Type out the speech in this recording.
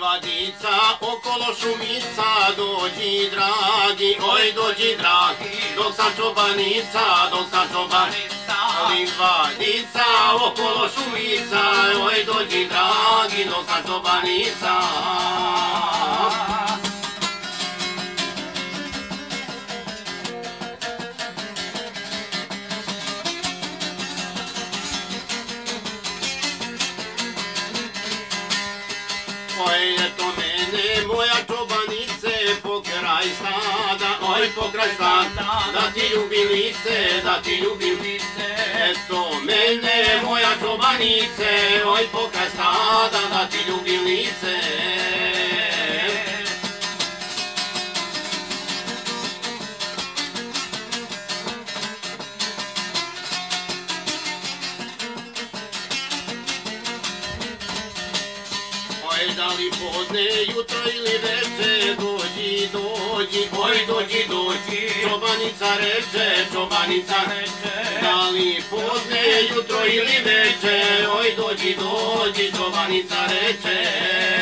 livadica, okolo šumica, dođi dragi, oj dođi dragi, dok sam čobanica, livadica, okolo šumica, oj dođi dragi, dok sam čobanica. Oj, eto mene, moja čobanice, pokraj stada, oj pokraj stada, da ti ljubim lice, eto mene, moja čobanice, oj pokraj stada, da ti ljubim lice. Da li podne, jutro ili veče, dođi, oj dođi, čobanica reče, da li podne, jutro ili veče, oj dođi, čobanica reče.